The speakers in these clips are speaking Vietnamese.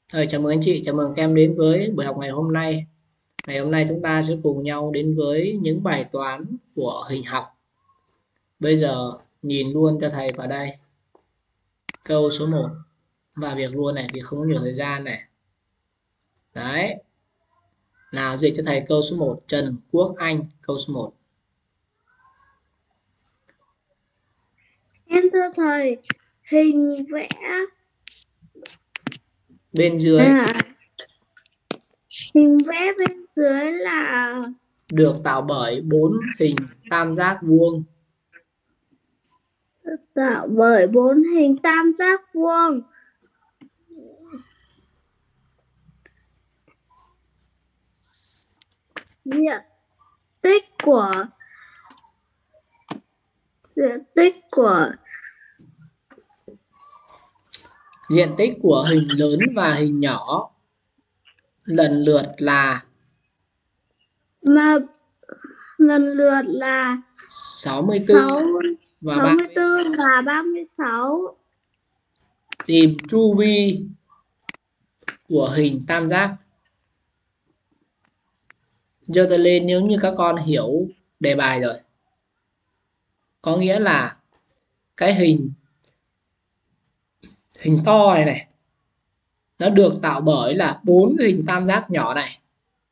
Chào mừng anh chị, chào mừng các em đến với buổi học ngày hôm nay. Ngày hôm nay chúng ta sẽ cùng nhau đến với những bài toán của hình học. Bây giờ nhìn luôn cho thầy vào đây. Câu số 1 và việc luôn này, vì không có nhiều thời gian này. Đấy. Nào dịch cho thầy câu số 1, Trần Quốc Anh, câu số 1. Em thưa thầy, hình vẽ Bên dưới à, hình vẽ bên dưới là được tạo bởi 4 hình tam giác vuông. tạo bởi 4 hình tam giác vuông. Diện tích của diện tích của Diện tích của hình lớn và hình nhỏ lần lượt là mà lần lượt là 64 6 và 30. 64 và 36. Tìm chu vi của hình tam giác. Giơ tay lên nếu như các con hiểu đề bài rồi. Có nghĩa là cái hình to này này nó được tạo bởi là 4 hình tam giác nhỏ này.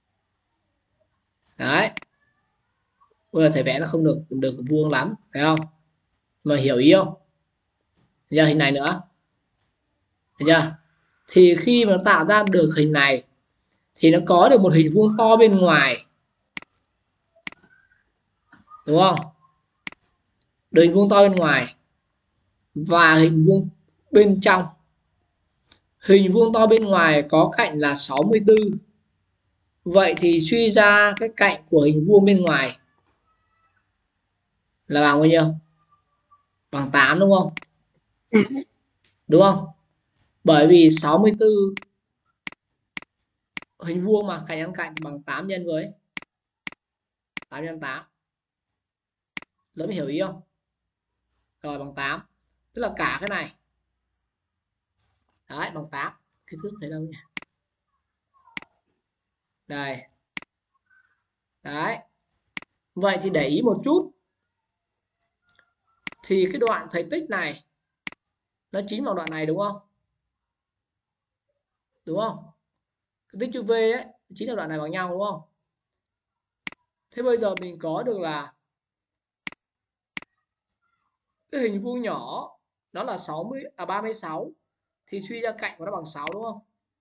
Đấy. Bây giờ thầy vẽ nó không được vuông lắm, thấy không? Mà hiểu ý không? Giờ hình này nữa. Thấy chưa? Thì khi mà nó tạo ra được hình này thì nó có được một hình vuông to bên ngoài. Đúng không? Được hình vuông to bên ngoài và hình vuông bên trong. Hình vuông to bên ngoài có cạnh là 64. Vậy thì suy ra cái cạnh của hình vuông bên ngoài là bằng bao nhiêu? Bằng 8 đúng không? Đúng không? Bởi vì 64 hình vuông mà cạnh ăn cạnh bằng 8 nhân với 8 nhân 8. Lớp hiểu ý không? Rồi bằng 8. Tức là cả cái này. Đấy bằng 8. Kích thước thấy đâu nhỉ? Đây. Đấy. Vậy thì để ý một chút. Thì cái đoạn thể tích này nó chính bằng đoạn này đúng không? Đúng không? Cái tích chữ V ấy chính là đoạn này bằng nhau đúng không? Thế bây giờ mình có được là cái hình vuông nhỏ nó là 36 thì suy ra cạnh của nó bằng 6 đúng không?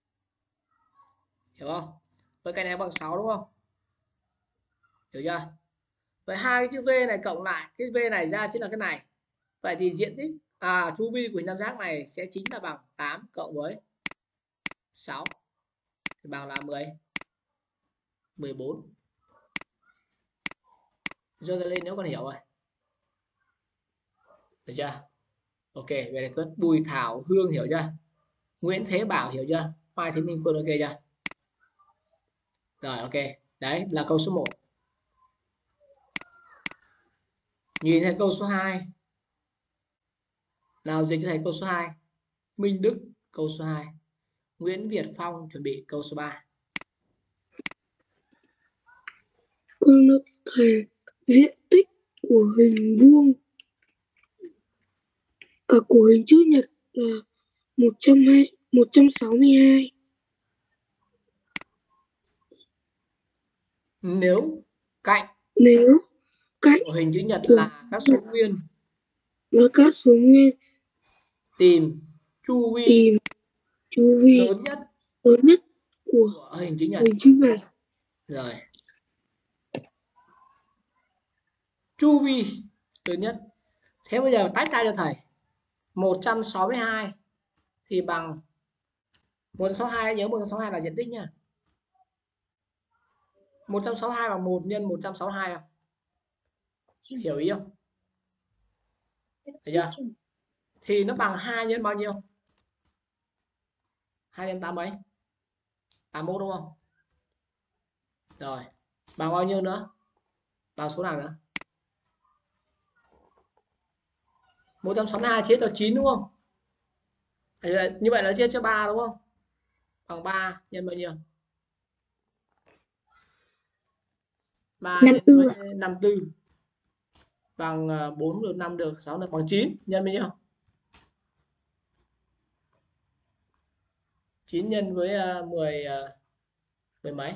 Hiểu không? Vậy cạnh này bằng 6 đúng không? Hiểu chưa? Vậy hai cái chữ V này cộng lại, cái V này ra chính là cái này. Vậy thì diện tích chu vi của hình tam giác này sẽ chính là bằng 8 cộng với 6 thì bằng là 14. Giơ tay lên nếu con hiểu rồi. Được chưa? Ok, vậy là good. Bùi Thảo Hương hiểu chưa? Nguyễn Thế Bảo hiểu chưa? Mai Thế Minh Quân ok chưa? Rồi ok. Đấy là câu số 1. Nhìn thấy câu số 2. Nào dịch cho thầy câu số 2. Minh Đức câu số 2. Nguyễn Việt Phong chuẩn bị câu số 3. Con lượng thầy, diện tích của hình vuông của hình chữ nhật là 162. Nếu cạnh Nếu cạnh của hình chữ nhật của là các số nguyên, là các số nguyên, tìm chu vi tìm chu vi lớn nhất lớn nhất của của hình chữ nhật. hình chữ nhật. Rồi, chu vi lớn nhất. Thế bây giờ tách ra cho thầy. 162 thì bằng 162, nhớ 162 là diện tích nha. 162 bằng 1 nhân 162 không? Hiểu ý không? Thấy chưa? Thì nó bằng 2 nhân bao nhiêu? 2 nhân 8 mấy? 81 đúng không? Rồi, bằng bao nhiêu nữa? Bằng số nào nữa? 162 chia cho 9 đúng không? Như vậy là chia cho 3 đúng không? bằng 3 nhân bao nhiêu? 3 nhân 54 với ạ. 54 bằng 4 được 5 được 6 được bằng 9 nhân bao nhiêu? 9 nhân với 10 mười mấy?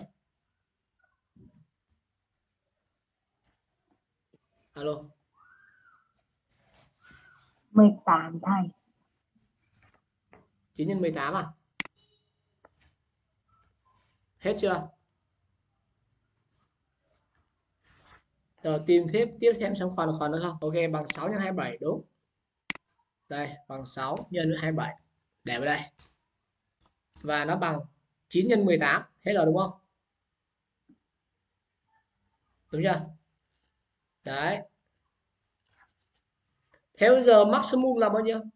Alo. 18 thầy. 9 nhân 18 à? Hết chưa? Rồi tìm tiếp thêm xem còn nữa không? Ok, bằng 6 nhân 27 đúng. Đây, bằng 6 nhân với 27. Để vào đây. Và nó bằng 9 nhân 18. Hết rồi đúng không? Đúng chưa? Đấy. Thế bây giờ maximum là bao nhiêu?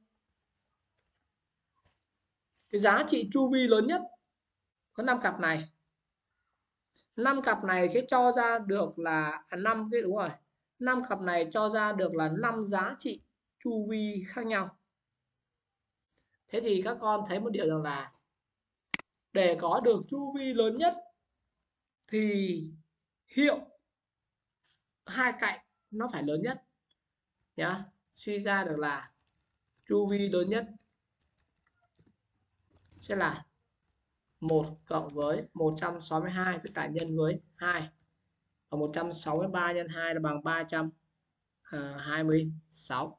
Cái giá trị chu vi lớn nhất có 5 cặp này. 5 cặp này sẽ cho ra được là 5 cái, đúng rồi. 5 cặp này cho ra được là 5 giá trị chu vi khác nhau. Thế thì các con thấy một điều rằng là để có được chu vi lớn nhất thì hiệu hai cạnh nó phải lớn nhất nhá. Suy ra được là chu vi lớn nhất sẽ là 1 cộng với 162 tất cả nhân với 2. Và 163 nhân 2 là bằng 326.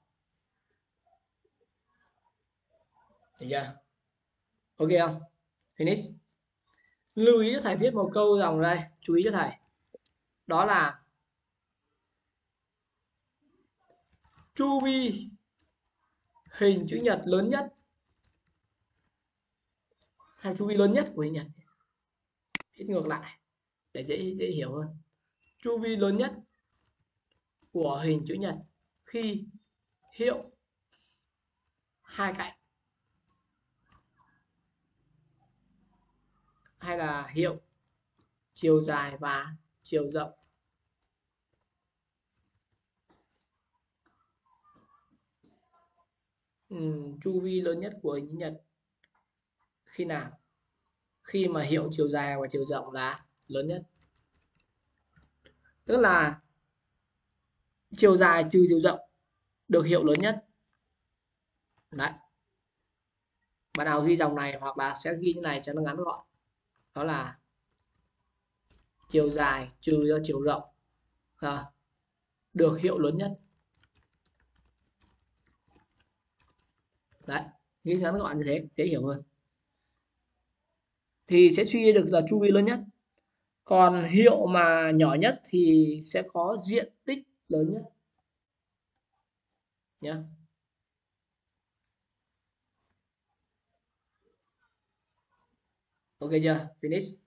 Được chưa? Ok không? Finish. Lưu ý cho thầy viết một câu dòng đây, chú ý cho thầy. Đó là chu vi hình chữ nhật lớn nhất hay chu vi lớn nhất của hình nhật. Viết ngược lại để dễ hiểu hơn. Chu vi lớn nhất của hình chữ nhật khi hiệu hai cạnh hay là hiệu chiều dài và chiều rộng. Chu vi lớn nhất của hình chữ nhật khi nào? Khi mà hiệu chiều dài và chiều rộng là lớn nhất. Tức là chiều dài trừ chiều rộng được hiệu lớn nhất. Đấy. Bạn nào ghi dòng này hoặc là sẽ ghi như này cho nó ngắn gọn. Đó là chiều dài trừ cho chiều rộng được hiệu lớn nhất. Đấy, ghi ngắn gọn như thế dễ hiểu hơn. Thì sẽ suy được là chu vi lớn nhất. Còn hiệu mà nhỏ nhất thì sẽ có diện tích lớn nhất nhé. Ok chưa? Finish.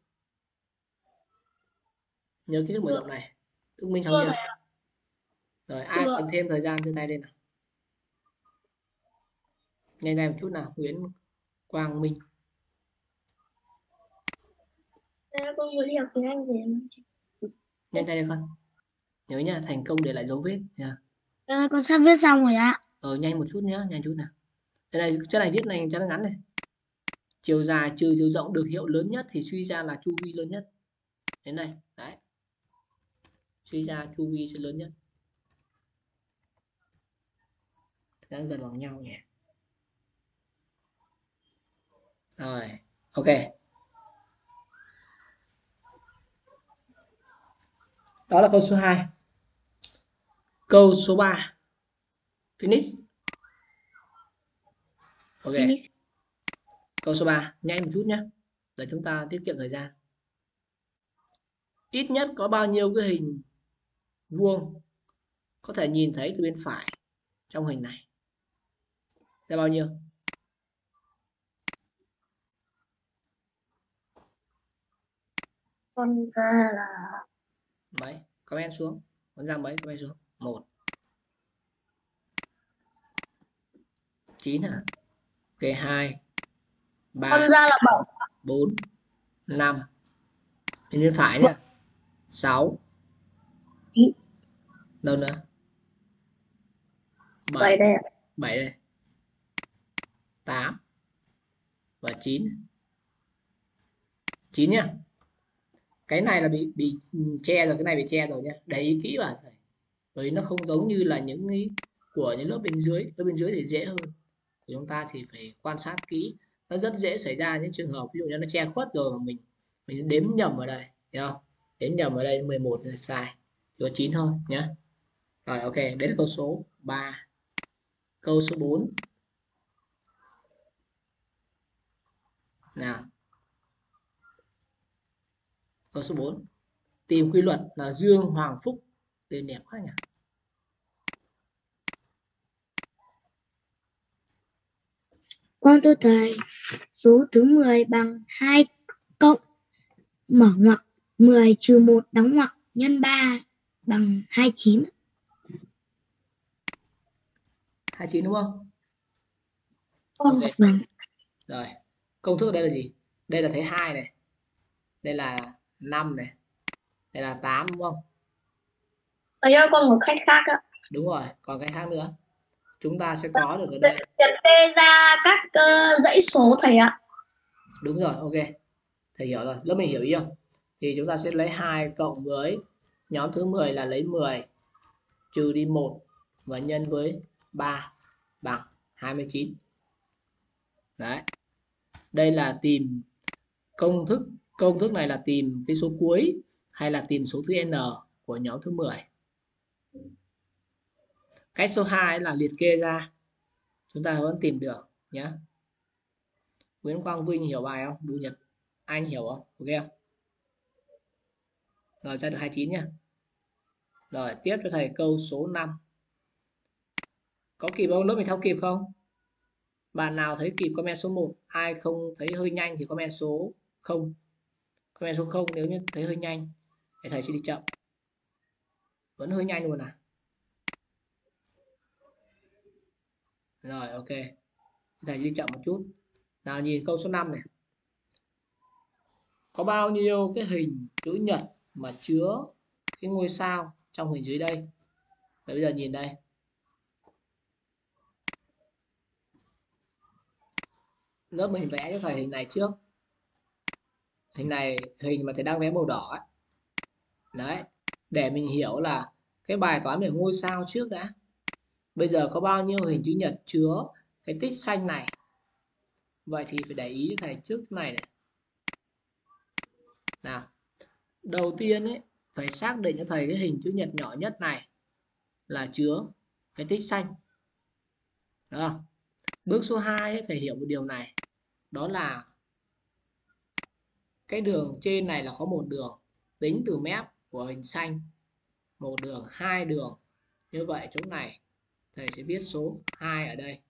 Nhớ kiến thức mở rộng này. Ước minh xong chưa? Rồi ai cần thêm thời gian giơ tay lên nào. Nhanh này một chút nào. Nguyễn Quang Minh. Con muốn đi học tiếng Anh về. Nhanh tay lên con. Nhớ nha, thành công để lại dấu vết nha. Con sắp viết xong rồi ạ. Nhanh một chút nhá, nhanh chút nào. Đây này, chỗ này viết này cho nó ngắn này. Chiều dài trừ chiều rộng được hiệu lớn nhất thì suy ra là chu vi lớn nhất. Đến đây, đấy. Suy ra chu vi sẽ lớn nhất. Đang gần bằng nhau nhỉ. Rồi, ok. Đó là câu số 2. Câu số 3. Finish. Ok. Câu số 3, nhanh một chút nhé. Để chúng ta tiết kiệm thời gian. Ít nhất có bao nhiêu cái hình vuông có thể nhìn thấy từ bên phải trong hình này? Là bao nhiêu? Con ra là Mấy? Comment xuống. Con ra mấy? Comment xuống. 1. 9 hả? Ok, 2. 3. con ra là 7. 4. 5. Bên phải nhá. 6. Đâu nữa? 7 đây ạ. 7 đây. 8 và 9. 9 nhá. Cái này là bị che rồi, cái này bị che rồi nhá. Để ý kỹ vào thầy. Bởi nó không giống như là những ý của những lớp bên dưới. Lớp bên dưới thì dễ hơn. Của chúng ta thì phải quan sát kỹ. Nó rất dễ xảy ra những trường hợp ví dụ như nó che khuất rồi mà mình đếm nhầm ở đây, hiểu không? Đếm nhầm ở đây 11 là sai. Chỉ có 9 thôi nhá. Rồi ok, đấy là câu số 3. Câu số 4. Nào. Câu số 4. Tìm quy luật là Dương Hoàng Phúc. Tên đẹp quá nhỉ. Con thưa thầy, số thứ 10 bằng 2 cộng mở ngoặc 10 trừ 1 đóng ngoặc nhân 3 bằng 29. 29 đúng không? Con Ok. vâng. Rồi. Công thức đây là gì? Đây là thấy 2 này. Đây là 5 này. Đây là 8 đúng không? Thầy ơi, con một cách khác ạ. Đúng rồi, còn cái khác nữa. Chúng ta sẽ có được ở đây. Liệt kê ra các dãy số thầy ạ. Đúng rồi, ok. Thầy hiểu rồi, lớp mình hiểu ý không? Thì chúng ta sẽ lấy 2 cộng với nhóm thứ 10 là lấy 10 trừ đi 1 và nhân với 3 bằng 29. Đấy. Đây là tìm công thức này là tìm cái số cuối hay là tìm số thứ n của nhóm thứ 10. Cách số 2 là liệt kê ra. Chúng ta vẫn tìm được nhé. Nguyễn Quang Vinh hiểu bài không? Bùi Nhật Anh hiểu không? Ok không? Rồi ra được 29 nhá. Rồi tiếp cho thầy câu số 5. Có kịp không? Lớp mình theo kịp không? Bạn nào thấy kịp comment số 1, ai không thấy hơi nhanh thì comment số 0. Comment số 0 nếu như thấy hơi nhanh thì thầy sẽ đi chậm. Vẫn hơi nhanh luôn à? Rồi ok. Thầy đi chậm một chút. Nào nhìn câu số 5 này. Có bao nhiêu cái hình chữ nhật mà chứa cái ngôi sao trong hình dưới đây? Vậy bây giờ nhìn đây. Lớp mình vẽ cho thầy hình này trước. Hình này hình mà thầy đang vẽ màu đỏ ấy. Đấy, để mình hiểu là cái bài toán về ngôi sao trước đã. Bây giờ có bao nhiêu hình chữ nhật chứa cái tích xanh này? Vậy thì phải để ý cho thầy trước này này. Nào, đầu tiên ấy phải xác định cho thầy cái hình chữ nhật nhỏ nhất này là chứa cái tích xanh. Đó. Bước số 2 ấy, phải hiểu một điều này. Đó là cái đường trên này là có một đường tính từ mép của hình xanh, một đường, hai đường. Như vậy chỗ này thầy sẽ viết số 2 ở đây.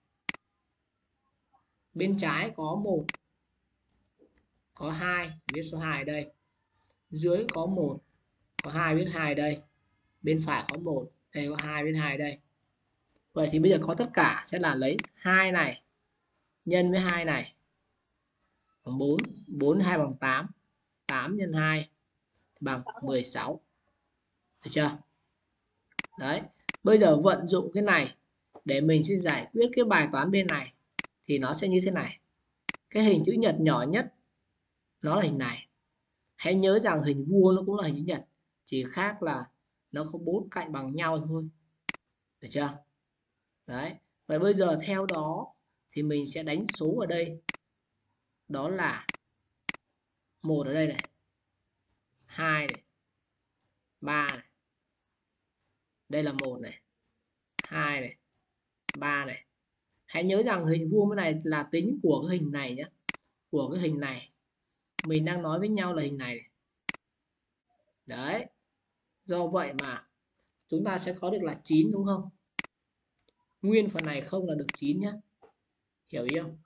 Bên trái có 1, có 2, viết số 2 ở đây. Dưới có 1, có 2, viết 2 ở đây. Bên phải có 1, đây có 2, viết 2 ở đây. Vậy thì bây giờ có tất cả sẽ là lấy 2 này nhân với 2 này bằng 4, 4 2 bằng 8, 8 nhân 2 bằng 16. Được chưa? Đấy. Bây giờ vận dụng cái này để mình sẽ giải quyết cái bài toán bên này thì nó sẽ như thế này. Cái hình chữ nhật nhỏ nhất nó là hình này. Hãy nhớ rằng hình vuông nó cũng là hình chữ nhật, chỉ khác là nó có 4 cạnh bằng nhau thôi. Được chưa? Đấy. Vậy bây giờ theo đó thì mình sẽ đánh số ở đây. Đó là 1 ở đây này, 2 này, 3 này. Đây là 1 này, 2 này, 3 này. Hãy nhớ rằng hình vuông cái này là tính của cái hình này nhé. Của cái hình này. Mình đang nói với nhau là hình này. Đấy. Do vậy mà chúng ta sẽ có được là 9 đúng không? Nguyên phần này không là được 9 nhé. Hiểu ý không?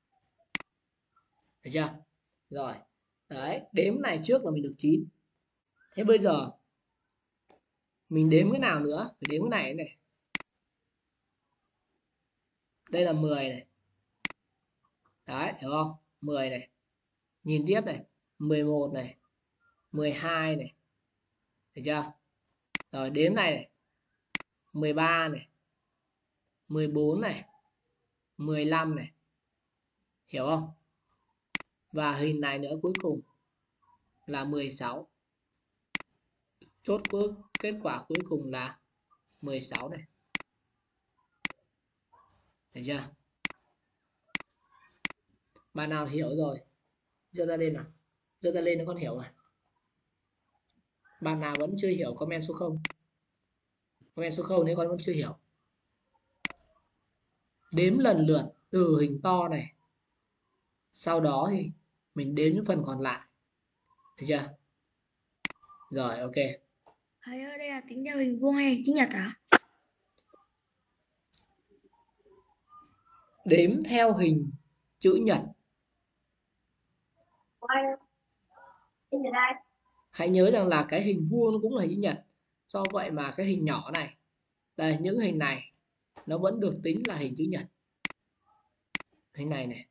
Được chưa? Rồi. Đấy. Đếm này trước là mình được 9. Thế bây giờ mình đếm cái nào nữa? Phải đếm cái này này. Đây là 10 này. Đấy. Hiểu không? 10 này. Nhìn tiếp này. 11 này. 12 này. Được chưa? Rồi đếm này này. 13 này. 14 này. 15 này. Hiểu không? Và hình này nữa cuối cùng là 16. Chốt kết quả cuối cùng là 16 này. Được chưa? Bạn nào hiểu rồi giơ tay lên nào. Giơ tay lên nó con hiểu mà. Bạn nào vẫn chưa hiểu comment số 0. Comment số 0 nếu con vẫn chưa hiểu. Đếm lần lượt từ hình to này. Sau đó thì mình đếm những phần còn lại. Được chưa? Rồi, ok. Thầy ơi, đây là tính theo hình vuông hay hình chữ nhật à? Đếm theo hình chữ nhật. Hãy nhớ rằng là cái hình vuông nó cũng là hình chữ nhật. Do vậy mà cái hình nhỏ này, đây, những hình này nó vẫn được tính là hình chữ nhật. Hình này này.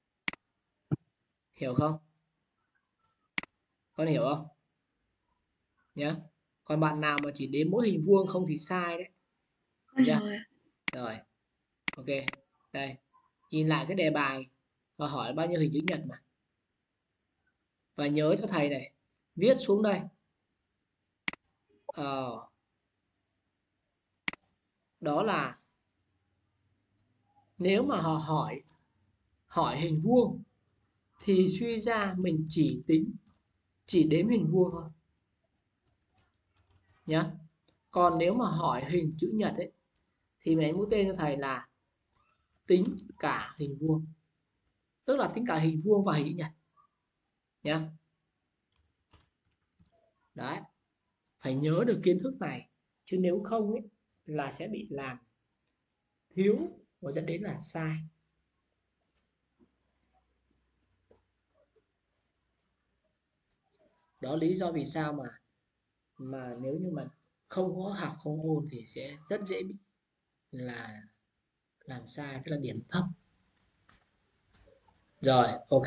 Hiểu không? Con hiểu không? Nhá. Còn bạn nào mà chỉ đếm mỗi hình vuông không thì sai đấy. Được chưa? Rồi. Ok. Đây. Nhìn lại cái đề bài và hỏi bao nhiêu hình chữ nhật mà. Và nhớ cho thầy này, viết xuống đây. Đó là nếu mà họ hỏi hình vuông thì suy ra mình chỉ đếm hình vuông thôi nhá. Còn nếu mà hỏi hình chữ nhật ấy thì mình đánh mũi tên cho thầy là tính cả hình vuông, tức là tính cả hình vuông và hình chữ nhật nhá. Đấy, phải nhớ được kiến thức này, chứ nếu không ấy là sẽ bị làm thiếu và dẫn đến là sai. Đó lý do vì sao mà nếu như mà không có học không ôn thì sẽ rất dễ bị là làm sai, tức là điểm thấp. Rồi, ok.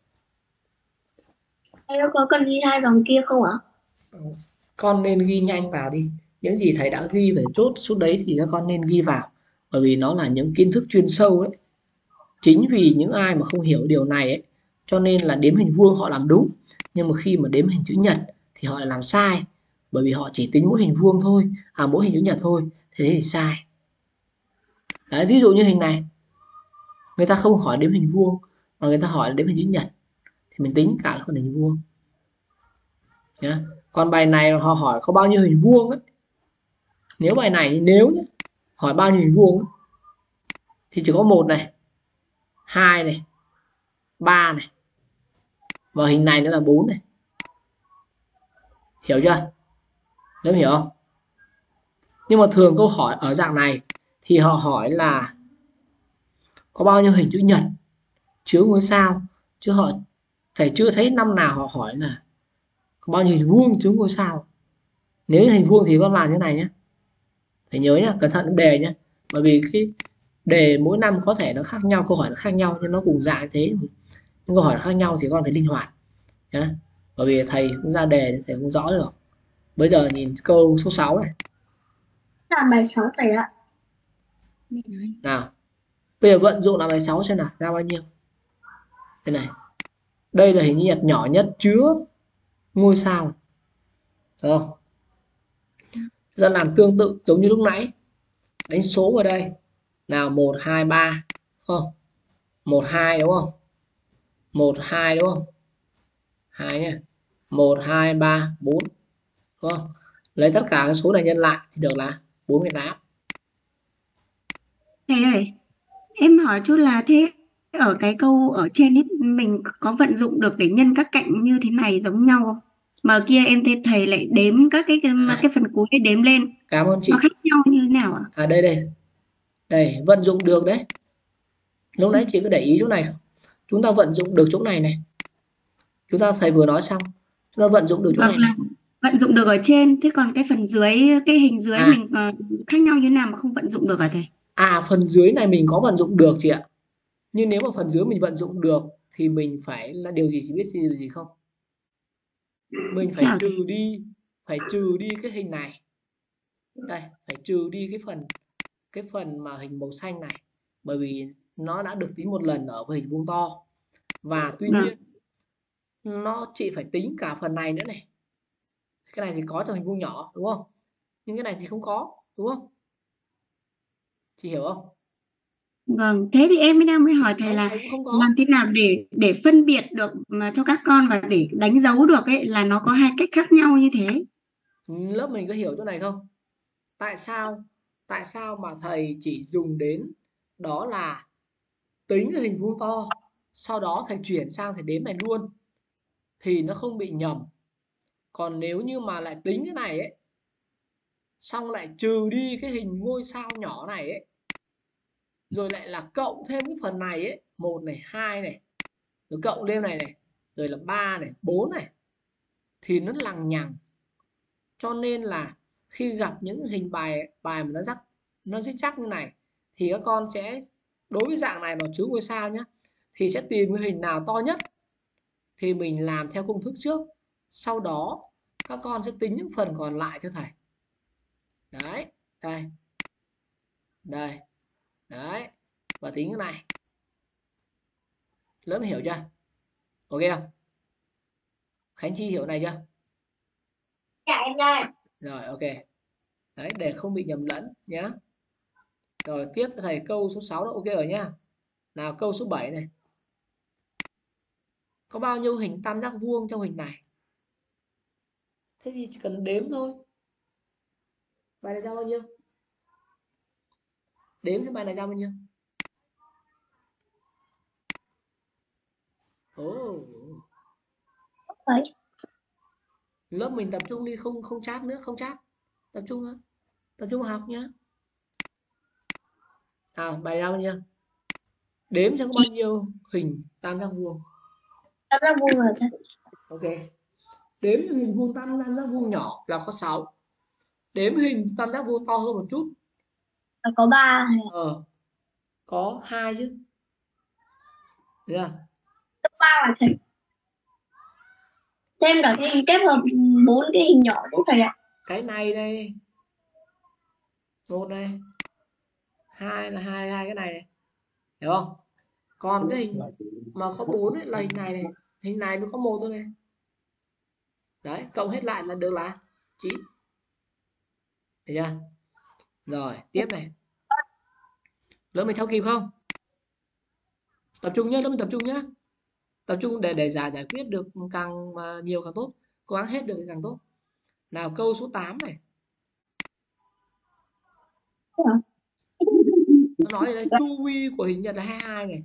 Thầy có cần ghi hai dòng kia không ạ? Con nên ghi nhanh vào đi. Những gì thầy đã ghi về chốt xuống đấy thì các con nên ghi vào. Bởi vì nó là những kiến thức chuyên sâu ấy. Chính vì những ai mà không hiểu điều này ấy, cho nên là đếm hình vuông họ làm đúng. Nhưng mà khi mà đếm hình chữ nhật thì họ lại làm sai. Bởi vì họ chỉ tính mỗi hình vuông thôi, mỗi hình chữ nhật thôi. Thế thì sai. Đấy, ví dụ như hình này. Người ta không hỏi đếm hình vuông mà người ta hỏi đếm hình chữ nhật thì mình tính cả phần hình vuông nhá. Còn bài này họ hỏi có bao nhiêu hình vuông ấy, nếu bài này nếu nhé, hỏi bao nhiêu hình vuông ấy, thì chỉ có 1 này, 2 này, 3 này, và hình này nữa là 4 này. Hiểu chưa? Nếu hiểu không? Nhưng mà thường câu hỏi ở dạng này thì họ hỏi là có bao nhiêu hình chữ nhật chứa ngôi sao, chứ thầy chưa thấy năm nào họ hỏi là có bao nhiêu hình vuông chứa ngôi sao. Nếu hình vuông thì con làm như này nhé, phải nhớ nhá, cẩn thận đề nhé, bởi vì cái đề mỗi năm có thể nó khác nhau, câu hỏi nó khác nhau nhưng nó cùng dạng thế, nhưng câu hỏi nó khác nhau thì con phải linh hoạt nhé, bởi vì thầy cũng ra đề thầy cũng rõ được. Bây giờ nhìn câu số 6 này Là bài 6 thầy ạ. nào, bây giờ vận dụng là bài 6 xem nào, ra bao nhiêu. Đây này, đây là hình nhật nhỏ nhất chứa ngôi sao, được không? Chúng ta làm tương tự giống như lúc nãy, đánh số vào đây nào, 1 2 3 không, 1 2 đúng không, 1 2 đúng không, 2 nhé, 1 2 3 4 đúng không, lấy tất cả các số này nhân lại thì được là 48. Thầy ơi, em hỏi chút là thế ở cái câu ở trên ấy, mình có vận dụng được để nhân các cạnh như thế này giống nhau không? Mà kia em thấy thầy lại đếm các cái phần cuối đếm lên, Cảm ơn chị. nó khác nhau như thế nào ạ? Đây vận dụng được đấy, lúc nãy chị có để ý chỗ này không, chúng ta vận dụng được chỗ này này, chúng ta thầy vừa nói xong, chúng ta vận dụng được chỗ này này. Vận dụng được ở trên, thế còn cái phần dưới, cái hình dưới mình khác nhau như thế nào mà không vận dụng được hả thầy? Phần dưới này mình có vận dụng được chị ạ, nhưng nếu mà phần dưới mình vận dụng được thì mình phải là điều gì, chị biết điều gì không? Mình phải trừ đi cái hình này, đây phải trừ đi cái phần mà hình màu xanh này, bởi vì nó đã được tính một lần ở với hình vuông to. Và tuy nhiên nó chị phải tính cả phần này nữa này. Cái này thì có trong hình vuông nhỏ đúng không? Nhưng cái này thì không có, đúng không? Chị hiểu không? Vâng, thế thì em mới hỏi thầy Đấy, là thầy cũng không có. làm thế nào để phân biệt được mà cho các con và để đánh dấu được ấy là nó có hai cách khác nhau như thế. Lớp mình có hiểu chỗ này không? Tại sao mà thầy chỉ dùng đến đó là tính cái hình vuông to, sau đó thầy chuyển sang thầy đếm này luôn thì nó không bị nhầm. Còn nếu như mà lại tính cái này ấy, xong lại trừ đi cái hình ngôi sao nhỏ này ấy, rồi lại là cộng thêm cái phần này ấy, 1 này, 2 này, rồi cộng lên này này, rồi là 3 này, 4 này, thì nó lằng nhằng. Cho nên là khi gặp những hình bài mà nó rích rắc như này thì các con sẽ, đối với dạng này mà chứa ngôi sao nhé, thì sẽ tìm cái hình nào to nhất thì mình làm theo công thức trước, sau đó các con sẽ tính những phần còn lại cho thầy. Đấy, đây, đây, đấy, và tính cái này. Lớp hiểu chưa? Ok không? Khánh Chi hiểu này chưa? Dạ em đây. Rồi, ok. Đấy, để không bị nhầm lẫn nhé. Rồi tiếp thầy câu số 6 đó, ok rồi nhá. Nào câu số 7 này. Có bao nhiêu hình tam giác vuông trong hình này? Thế thì chỉ cần đếm thôi. Bài này ra bao nhiêu? Đếm xem bài này ra bao nhiêu? Ồ. Đấy. Lớp mình tập trung đi, không chat nữa, không chat. Tập trung học nhá. Nào, bài này ra bao nhiêu? Đếm xem có bao nhiêu hình tam giác vuông. Tam giác vuông là sao? Ok. Đếm hình vuông tam giác vuông nhỏ là có 6. Đếm hình tam giác vuông to hơn một chút. Là có 3 hay Có 2 chứ. Được chưa? 3 là thầy. Thêm cả cái hình kết hợp 4 cái hình nhỏ cũng thầy ạ. Cái này đây. 1 này. 2 là hai cái này này. Hiểu không? Còn cái hình mà có 4 ấy là hình này này. Hình này mới có 1 thôi này. Đấy, cộng hết lại là được là 9. Được chưa? Rồi, tiếp này. Lớp mình theo kịp không? Tập trung nhé, lớp mình tập trung nhé. Tập trung để giải quyết được càng nhiều càng tốt. Cố gắng hết được thì càng tốt. Nào câu số 8 này. Nó nói là chu vi của hình nhật là 22 này.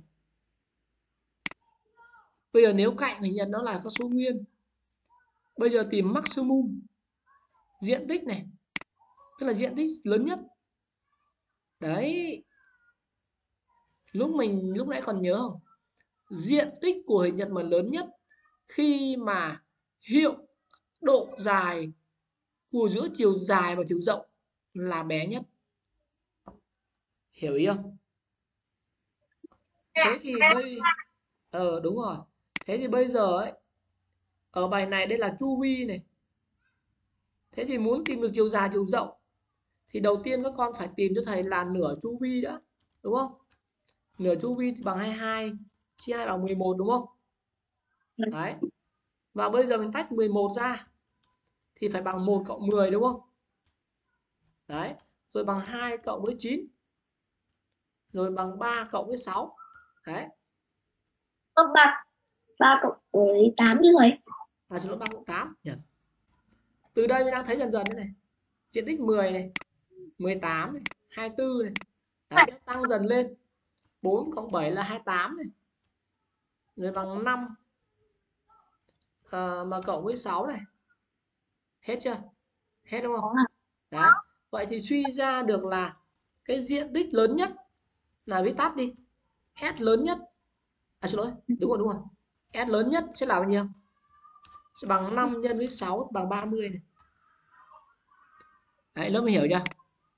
Bây giờ nếu cạnh hình nhật nó là có số nguyên. Bây giờ tìm maximum diện tích này, tức là diện tích lớn nhất. Đấy. Lúc nãy còn nhớ không? Diện tích của hình nhật mà lớn nhất khi mà hiệu độ dài của giữa chiều dài và chiều rộng là bé nhất. Hiểu ý không? Thế thì đúng rồi. Thế thì bây giờ ấy, ở bài này đây là chu vi này. Thế thì muốn tìm được chiều dài chiều rộng thì đầu tiên các con phải tìm cho thầy là nửa chu vi đã, đúng không? Nửa chu vi thì bằng 22 chia 2 bằng 11 đúng không? Đấy. Và bây giờ mình tách 11 ra thì phải bằng 1 cộng 10 đúng không? Đấy. Rồi bằng 2 cộng với 9. Rồi bằng 3 cộng với 6. Đấy. Có 3 cộng với 8 chứ thầy. Xin lỗi, 3 cộng 8 nhỉ. Từ đây mình đang thấy dần dần thế này. Diện tích 10 này, 18 này, 24 này. Đấy, nó tăng dần lên. 4 cộng 7 là 28 này. Rồi bằng 5 mà cộng với 6 này. Hết chưa? Hết đúng không? Đấy. Vậy thì suy ra được là cái diện tích lớn nhất là viết tắt đi. S lớn nhất. Xin lỗi, đúng rồi. S lớn nhất sẽ là bao nhiêu? Sẽ bằng 5 nhân với 6 bằng 30 này. Đấy, lớp mình hiểu chưa?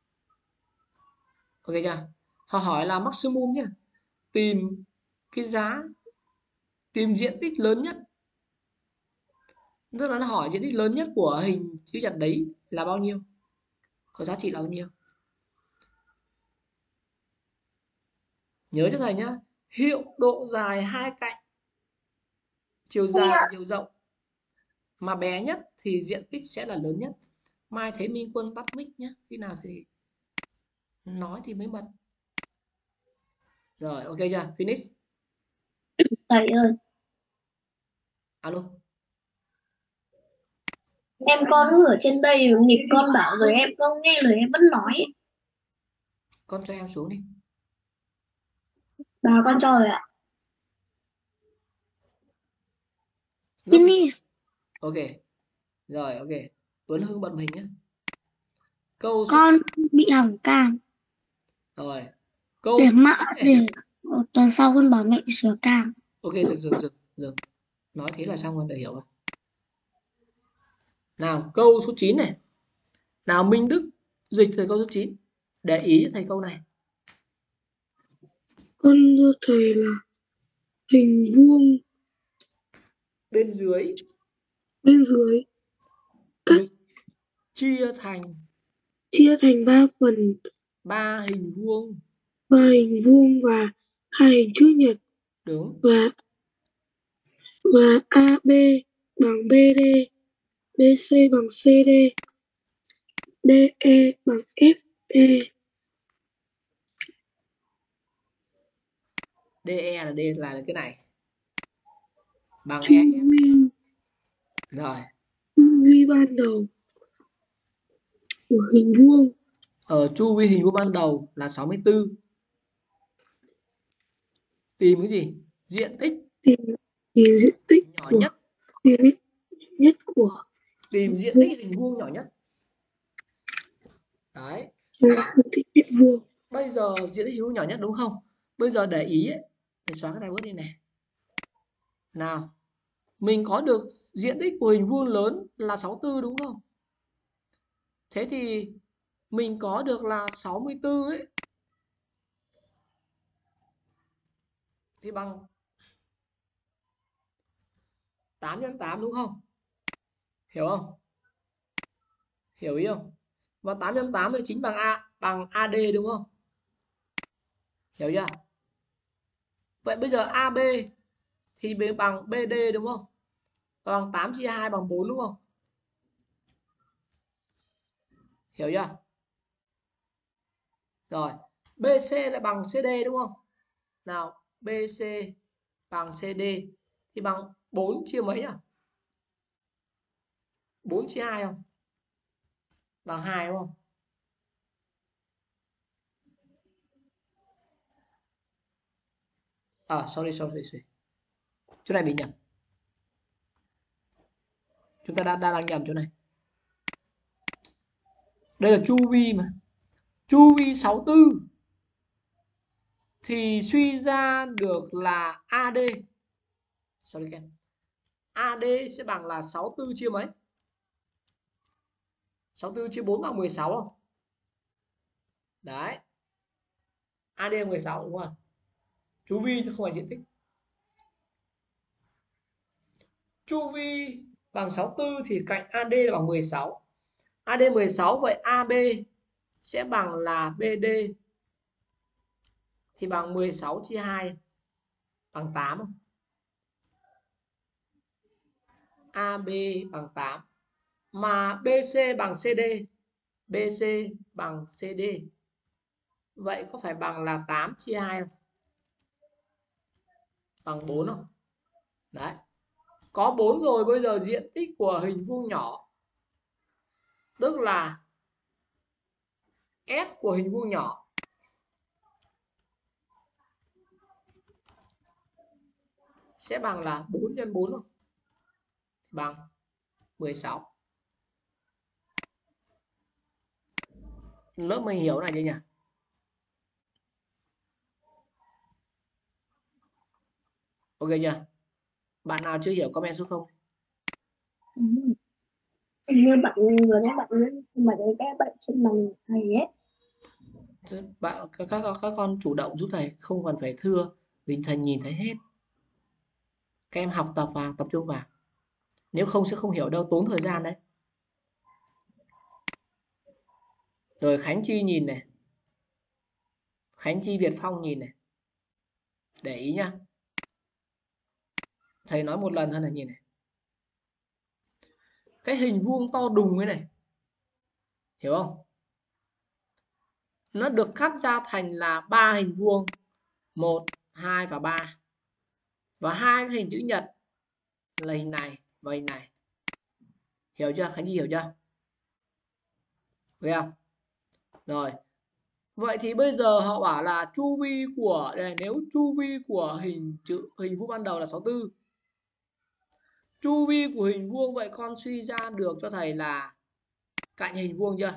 Ok chưa? Họ hỏi là maximum nhé. Tìm cái giá, tìm diện tích lớn nhất. Tức là nó hỏi diện tích lớn nhất của hình chữ nhật đấy là bao nhiêu? Có giá trị là bao nhiêu? Nhớ cho thầy nhá. Hiệu độ dài hai cạnh chiều dài và chiều rộng. Mà bé nhất thì diện tích sẽ là lớn nhất. Mai thấy Minh Quân tắt mic nhé. Khi nào thì nói thì mới bật. Rồi, ok chưa? Finish. Thầy ơi, Alo. em con cứ ở trên đây nghịch con bảo rồi em không nghe lời em vẫn nói. Con cho em xuống đi. Bà con cho rồi ạ. Lớp mình. Finish. Ok. Rồi, ok. Tuấn Hưng bật mình nhé. Câu số... Con bị hỏng cam. Rồi. Câu Để số mạ 9 này. để tuần sau con bảo mẹ sửa cam. Ok, dừng. Nói thế là xong rồi, đã hiểu rồi. Nào, câu số 9 này. Nào, Minh Đức dịch từ câu số 9. Để ý cho thầy câu này. Con thưa thầy là hình vuông Bên dưới bên dưới được chia thành chia thành 3 phần, 3 hình vuông. 3 hình vuông và 2 hình chữ nhật, Đúng. và AB bằng BD, BC bằng CD, DE bằng FE. DE là cái này. Bằng Chu EF. vi Rồi. ban đầu của hình vuông Ở chu vi hình vuông ban đầu là 64. Tìm cái gì? Diện tích tìm tìm diện tích nhỏ của nhất. diện tích nhất của Tìm hình diện vuông tích hình vuông nhỏ nhất. Đấy. trong phương tiện mét vuông. Bây giờ diện tích hình vuông nhỏ nhất đúng không? Bây giờ để ý ấy, thầy xóa cái này bớt đi này. Nào, mình có được diện tích của hình vuông lớn là 64 đúng không? Thế thì mình có được là 64 ấy thì bằng 8 nhân 8 đúng không? Hiểu không? Hiểu ý không? Và 8 nhân 8 thì chính bằng AD đúng không? Hiểu chưa? Vậy bây giờ AB thì bằng BD đúng không? Bằng 8 chia 2 bằng 4 đúng không? Hiểu chưa? Rồi, BC lại bằng CD đúng không? Nào, BC bằng CD thì bằng 4 chia mấy à? 4 chia 2 không? Bằng 2 đúng không? Sorry. Chỗ này bị nhầm. Chúng ta đang nhầm chỗ này. Đây là chu vi mà. Chu vi 64 thì suy ra được là AD. Sorry các em. AD sẽ bằng là 64 chia mấy? 64 chia 4 bằng 16 không? Đấy. AD 16 đúng không? Chu vi nó không phải diện tích. Chu vi bằng 64 thì cạnh AD là bằng 16. AD 16 vậy AB sẽ bằng là BD thì bằng 16 chia 2 bằng 8 không? AB bằng 8 mà BC bằng CD. BC bằng CD. Vậy có phải bằng là 8 chia 2 không? Bằng 4 không? Đấy. Có 4 rồi, bây giờ diện tích của hình vuông nhỏ tức là S của hình vuông nhỏ sẽ bằng là 4 nhân 4 không? Bằng 16. Lớp mình hiểu này chưa nhỉ? Ok chưa? Bạn nào chưa hiểu comment số 0. Như bạn vừa nãy bạn ấy vẽ bệnh trên màn thầy ấy. Các con chủ động giúp thầy, không cần phải thưa vì thầy nhìn thấy hết. Các em học tập và tập trung vào. Nếu không sẽ không hiểu đâu, tốn thời gian đấy. Rồi Khánh Chi nhìn này. Khánh Chi Việt Phong nhìn này. Để ý nhá. Thầy nói một lần thôi này, nhìn này. Cái hình vuông to đùng ấy này, hiểu không? Nó được cắt ra thành là 3 hình vuông, 1, 2 và 3. Và hai cái hình chữ nhật là hình này và hình này. Hiểu chưa? Khánh Nhi hiểu chưa? Thấy không? Rồi. Vậy thì bây giờ họ bảo là chu vi của đây, nếu chu vi của hình vuông ban đầu là 64. Chu vi của hình vuông, vậy con suy ra được cho thầy là cạnh hình vuông chưa?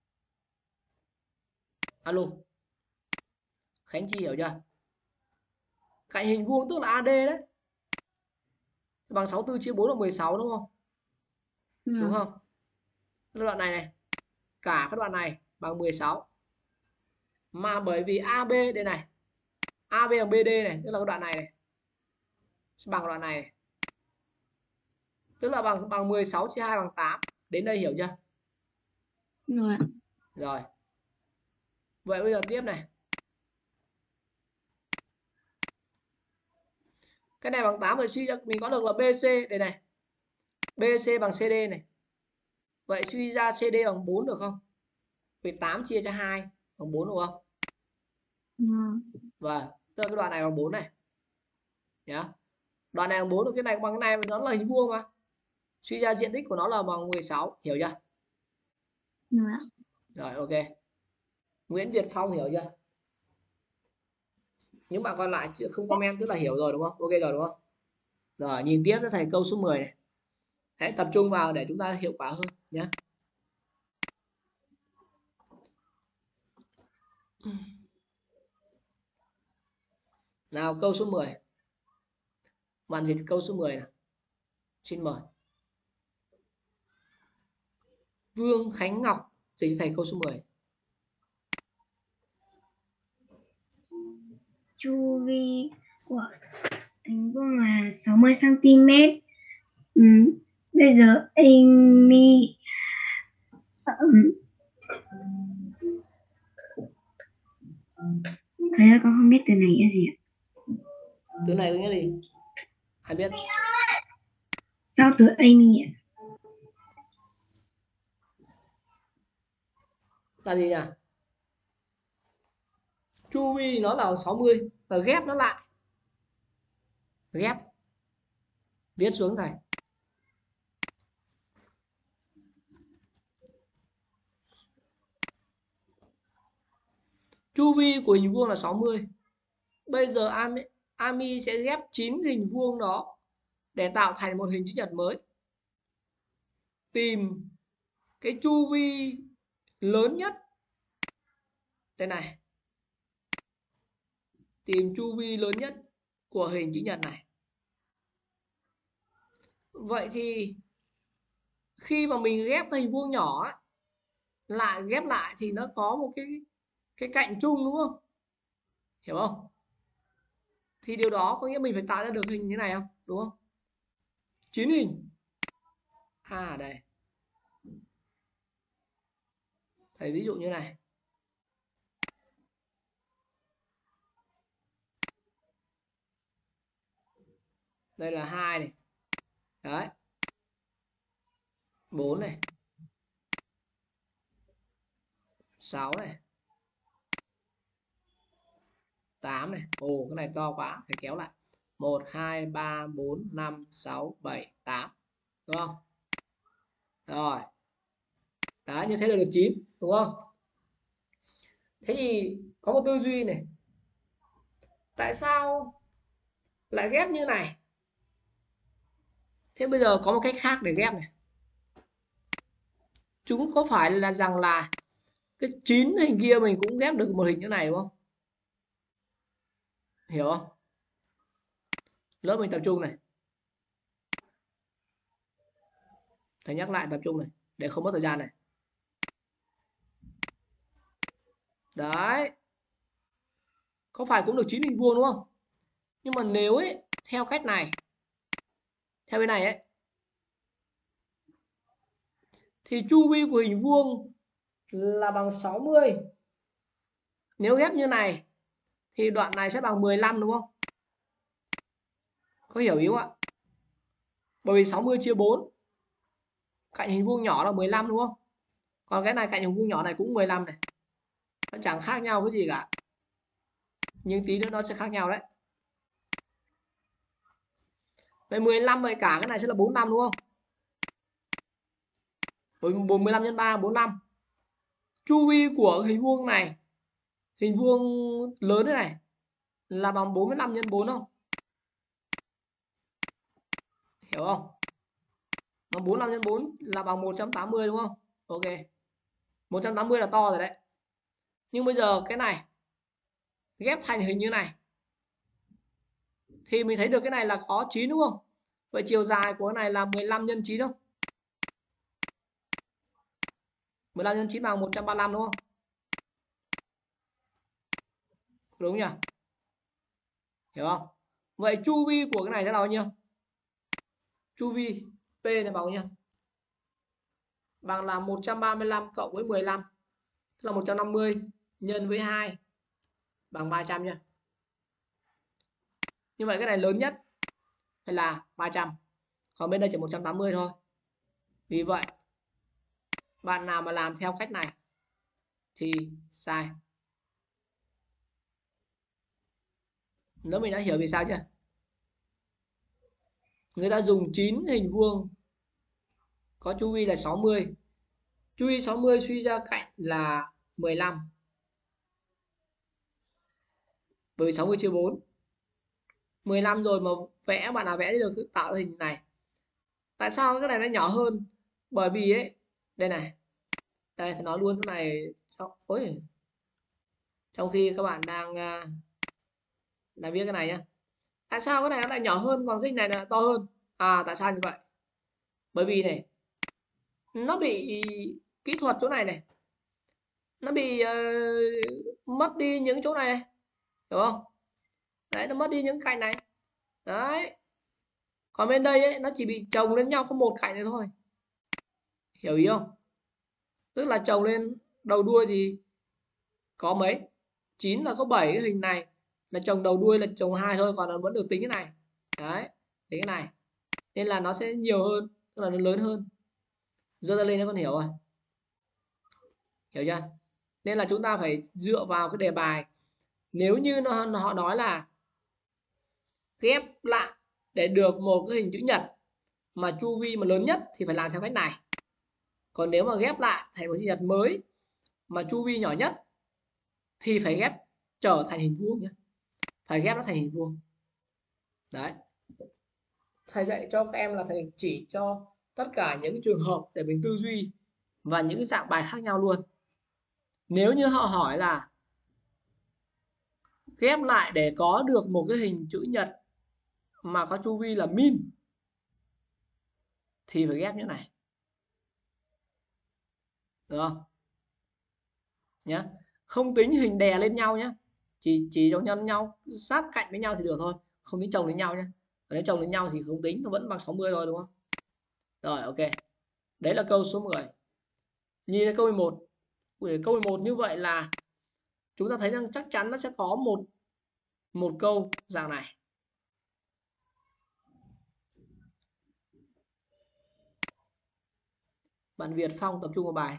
Alo. Khánh Chi hiểu chưa? Cạnh hình vuông tức là AD đấy. Bằng 64 chia 4 là 16 đúng không? Đúng không? Cái đoạn này này, cả các đoạn này bằng 16. Mà bởi vì AB đây này, AB bằng BD này, tức là cái đoạn này sẽ bằng đoạn này. Tức là bằng 16 chia 2 bằng 8. Đến đây hiểu chưa? Rồi. Rồi. Vậy bây giờ tiếp này. Cái này bằng 8 rồi, suy ra mình có được là BC đây này. BC bằng CD này. Vậy suy ra CD bằng 4 được không? Vì 8 chia cho 2 bằng 4 đúng không? Và tức là cái đoạn này bằng 4 này. Nhá. Đoạn này bằng 4 rồi, cái này bằng cái này, nó là hình vuông mà. Suy ra diện tích của nó là bằng 16, hiểu chưa? Rồi ok. Nguyễn Việt Phong hiểu chưa? Những bạn còn lại không comment tức là hiểu rồi đúng không? Ok rồi đúng không? Rồi nhìn tiếp cho thầy câu số 10 này. Hãy tập trung vào để chúng ta hiệu quả hơn nhé. Nào câu số 10. Bạn dịch câu số 10 nào. Xin mời. Vương Khánh Ngọc dịch cho thầy câu số 10. Chu vi của hình vuông là 60 cm. Bây giờ Amy thầy ơi, con không biết từ này là gì ạ? Từ này có nghĩa gì? Ai biết? Sau từ Amy ạ? Là gì nhỉ? Chu vi nó là 60, và ghép nó lại. Ghép. Viết xuống thầy. Chu vi của hình vuông là 60. Bây giờ Ami sẽ ghép 9 hình vuông đó để tạo thành một hình chữ nhật mới. Tìm cái chu vi lớn nhất. Đây này. Tìm chu vi lớn nhất của hình chữ nhật này. Vậy thì khi mà mình ghép hình vuông nhỏ ấy, lại ghép lại thì nó có một cái cạnh chung đúng không? Hiểu không? Thì điều đó có nghĩa mình phải tạo ra được hình như này không? Đúng không? 9 hình. À đây. Thầy ví dụ như này. Đây là 2 này. Đấy. 4 này. 6 này. 8 này. Ồ, cái này to quá, phải kéo lại. 1 2 3 4 5 6 7 8. Đúng không? Rồi. Đấy, như thế là được 9, đúng không? Thế thì có một tư duy này. Tại sao lại ghép như này? Thế bây giờ có một cách khác để ghép này. Chúng có phải là rằng là cái 9 hình kia mình cũng ghép được một hình như này đúng không? Hiểu không? Lớp mình tập trung này. Thầy nhắc lại tập trung này để không mất thời gian này. Đấy. Có phải cũng được 9 hình vuông đúng không? Nhưng mà nếu ấy theo cách này, theo bên này ấy, thì chu vi của hình vuông là bằng 60. Nếu ghép như này thì đoạn này sẽ bằng 15 đúng không? Có hiểu ý không ạ? Bởi vì 60 chia 4, cạnh hình vuông nhỏ là 15 đúng không? Còn cái này cạnh hình vuông nhỏ này cũng 15 này. Nó chẳng khác nhau cái gì cả. Nhưng tí nữa nó sẽ khác nhau đấy. Vậy 15 vậy cả cái này sẽ là 45 đúng không? 15 nhân 3 45. Chu vi của hình vuông này, hình vuông lớn thế này là bằng 45 nhân 4 không? Hiểu không? Nó 45 nhân 4 là bằng 180 đúng không? Ok. 180 là to rồi đấy. Nhưng bây giờ cái này ghép thành hình như này thì mình thấy được cái này là có 9 đúng không? Vậy chiều dài của cái này là 15 nhân 9 không? 15 nhân 9 bằng 135 đúng không? Đúng nhỉ? Hiểu không? Vậy chu vi của cái này sẽ là bao nhiêu? Chu vi P này bằng bao nhiêu? Bằng là 135 cộng với 15 tức là 150 nhân với 2 bằng 300 nha. Như vậy cái này lớn nhất hay là 300? Còn bên đây chỉ 180 thôi. Vì vậy bạn nào mà làm theo cách này thì sai. Nếu mình đã hiểu vì sao chưa? Người ta dùng 9 hình vuông có chu vi là 60. Chu vi 60 suy ra cạnh là 15. Bởi vì 60 chia 4. 15 rồi mà vẽ, bạn nào vẽ được tạo ra hình này. Tại sao cái này nó nhỏ hơn? Bởi vì ấy, đây này. Đây, thì nói luôn cái này. Ôi, trong khi các bạn đang viết cái này nhá. Tại sao cái này nó lại nhỏ hơn còn cái này là to hơn? Tại sao như vậy? Bởi vì này, nó bị kỹ thuật chỗ này này, nó bị mất đi những chỗ này, hiểu không? Đấy, nó mất đi những cạnh này. Đấy. Còn bên đây ấy, nó chỉ bị chồng lên nhau có một cạnh này thôi. Hiểu ý không? Tức là chồng lên đầu đuôi thì có mấy? 9 là có 7 cái hình này là chồng đầu đuôi là chồng 2 thôi, còn nó vẫn được tính cái này. Đấy, tính cái này. Nên là nó sẽ nhiều hơn, tức là nó lớn hơn. Dơ ra lên nó con hiểu rồi. Hiểu chưa? Nên là chúng ta phải dựa vào cái đề bài. Nếu như họ nói là ghép lại để được một cái hình chữ nhật mà chu vi mà lớn nhất thì phải làm theo cách này. Còn nếu mà ghép lại thành một chữ nhật mới mà chu vi nhỏ nhất thì phải ghép trở thành hình vuông nhé. Phải ghép nó thành hình vuông. Đấy. Thầy dạy cho các em là thầy chỉ cho tất cả những trường hợp để mình tư duy và những cái dạng bài khác nhau luôn. Nếu như họ hỏi là ghép lại để có được một cái hình chữ nhật mà có chu vi là min thì phải ghép như này. Được không? Nhá. Không tính hình đè lên nhau nhé. Chỉ cho nhân nhau sát cạnh với nhau thì được thôi. Không tính chồng lên nhau nhé. Nếu chồng lên nhau thì không tính, nó vẫn bằng 60 rồi đúng không? Rồi ok. Đấy là câu số 10. Nhìn thấy câu 11. Câu 11 như vậy là chúng ta thấy rằng chắc chắn nó sẽ có một câu dạng này. Bạn Việt Phong tập trung vào bài.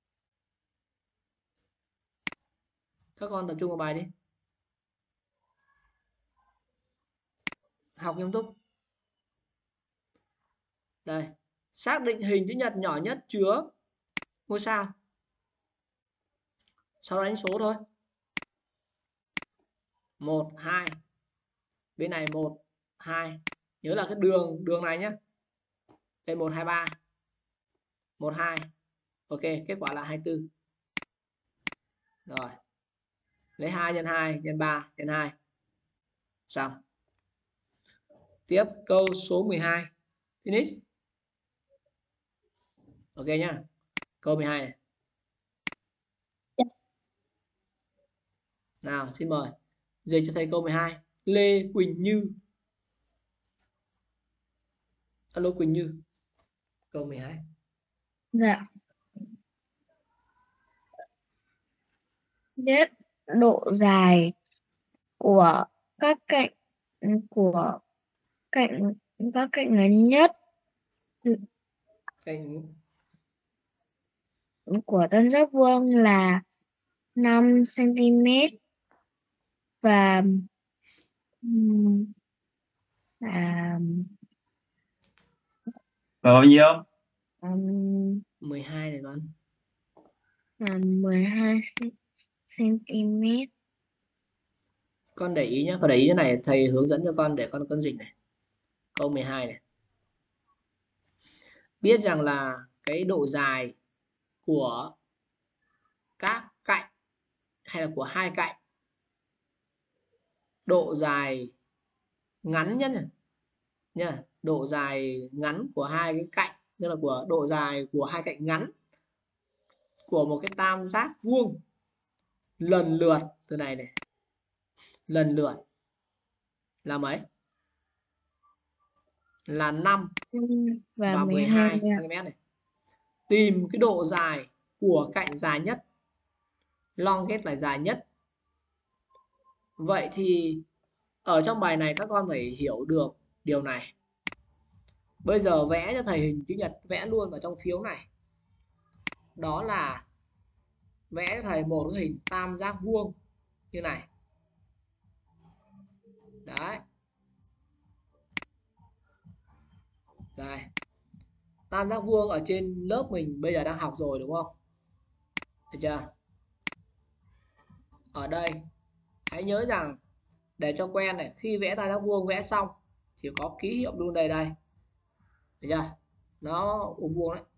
Các con tập trung vào bài đi. Học nghiêm túc. Đây. Xác định hình chữ nhật nhỏ nhất chứa ngôi sao. Sau đó đánh số thôi. 1, 2. Bên này 1, 2. Nhớ là cái đường này nhé. Đây 1, 2, 3. 1, 2. Ok, kết quả là 24. Rồi. Lấy 2 nhân 2 nhân 3 nhân 2. Xong. Tiếp câu số 12. Finish. Ok nhá. Câu 12 này. Yes. Nào, xin mời. Dịch cho thầy câu 12. Lê Quỳnh Như. Alo Quỳnh Như. Câu 12. Dạ. Biết độ dài của các cạnh của các cạnh ngắn nhất Cạnh của tam giác vuông là 5 cm và là Và bao nhiêu? 12 này con. 12 cm. Con để ý nhé, con để ý thế này, thầy hướng dẫn cho con để con dịch này. Câu 12 này. Biết rằng là cái độ dài của các cạnh hay là của hai cạnh, độ dài ngắn nhất nha, độ dài ngắn của hai cái cạnh, tức là của độ dài của hai cạnh ngắn của một cái tam giác vuông lần lượt từ này này, lần lượt là mấy? Là 5 và 12 cm này. Tìm cái độ dài của cạnh dài nhất, longest là dài nhất. Vậy thì ở trong bài này các con phải hiểu được điều này. Bây giờ vẽ cho thầy hình chữ nhật, vẽ luôn vào trong phiếu này. Đó là vẽ cho thầy một cái hình tam giác vuông như này. Đấy. Đây. Tam giác vuông ở trên lớp mình bây giờ đang học rồi đúng không? Được chưa? Ở đây hãy nhớ rằng để cho quen này, khi vẽ tam giác vuông vẽ xong thì có ký hiệu luôn đây đây. Được chưa? Nó vuông đấy.